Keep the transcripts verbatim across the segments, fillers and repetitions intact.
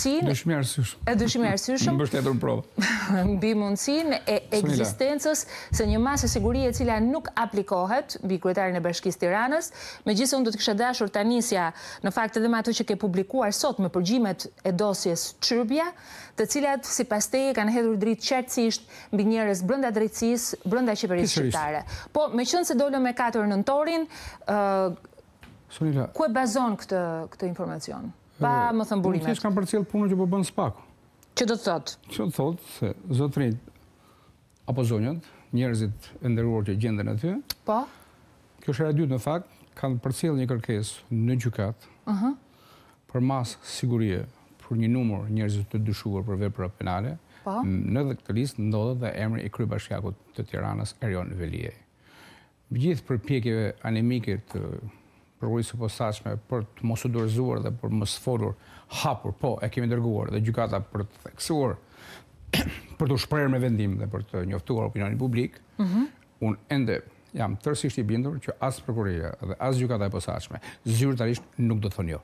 mundësinë Dëshmi arsyeshëm. E dëshmi arsyeshëm. Mbështetur në provë. Mbi mundësinë e ekzistencës së një mase sigurie e cila nuk aplikohet mbi kryetarin e Bashkisë Tiranës. Megjithëse unë do të kisha dashur ta nisja në fakt edhe me ato që ke publikuar sot me përgjimet e dosjes Çrbja, të cilat sipas teje kanë hedhur dritë qartësisht mbi njerëz brenda drejtësisë, brenda qeverisë shqiptare. Po, meqense dolën me katër nëntorin, ku e bazon këtë këtë informacion? Pa më thënë burimet. Thjesht kanë përcjell punën që po bën Spaku. Që do të thotë? Që do të thotë se zotrinjt apo zonjat, njerëzit e nderuar që gjenden aty. Po. Kjo është hera e dytë në fakt, kanë përcjell një kërkesë në gjykat. Ëh. Për mas sigurie për një numër njerëzish të dyshuar për vepra penale. Po. Në këtë listë ndodhet dhe emri i kryebashkiakut të Tiranës, Veliajt. Gjithë përpjekjeve anemike të prokurisë së posaçme për të mos u dorëzuar dhe për mos folur hapur, po e kemi dërguar dhe gjykata për të theksuar për të shprehur me vendim dhe për të njoftuar opinionin publik. Mm-hmm. Unë ende jam tërësisht i bindur që as prokuria dhe as gjykata e posaçme zyrtarisht nuk do të thonë jo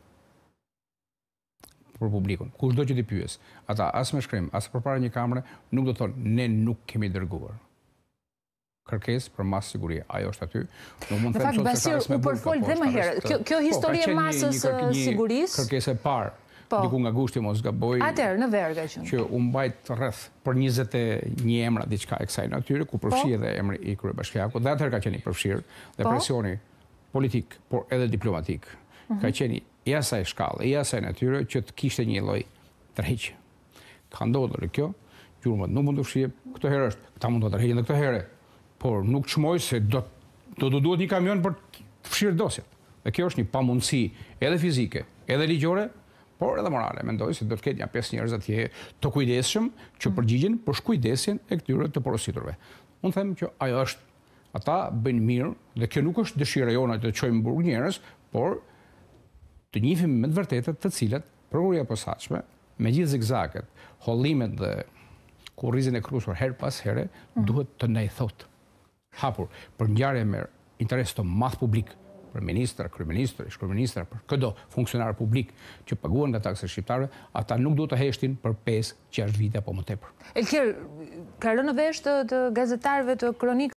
për publikun. Kushdo që t'i pyes, ata as me shkrim, as përpara një kamere, nuk do të thonë ne nuk kemi dërguar kërkesë për mas sigurie. Ajo është aty. Në fakt, Basir, u përfol dhe më herët. Kjo histori e masës sigurisë... Kërkesë e parë, diku nga gushti mos gaboj... Atëherë, në verë ka qenë. Që u mbajt rreth për njëzet e një emra diçka e kësaj natyre, ku përfshi edhe emri i kryebashkiakut, dhe atëherë ka qenë i përfshirë, dhe presioni politik, por edhe diplomatik, ka qenë i asaj shkallë, i asaj natyre që të kishte një lloj tërheqje. Ka ndodhur kjo, gjurmët nuk mund të fshijë, këtë herë është, këta mund të tërheqin edhe këtë herë. Por nuk çmoj se do të duhet një kamion për të fshirë dosjet. Dhe kjo është një pamundësi edhe fizike, edhe ligjore, por edhe morale. Mendoj se do të ketë një pesë njerëz atje të kujdesshëm që përgjigjen për shkujdesjen e këtyre të porositurve. Unë them që ajo është, ata bëjnë mirë dhe kjo nuk është dëshira jona të çojmë burg njerëz, por të njihim me të vërtetë të cilat prokuria e posaçme, me gjithë zigzaget, hollimet dhe kurrizin e krusur her pas here, duhet të ndaj thotë hapur për ngjarje me interes të madh publik, për ministër, kryeministër, ish-kryeministër, për çdo funksionar publik që paguan nga taksa shqiptare, ata nuk duhet të heshtin për pesë gjashtë vite apo më tepër. Elkier, ka rënë në vesh të gazetarëve të kronikës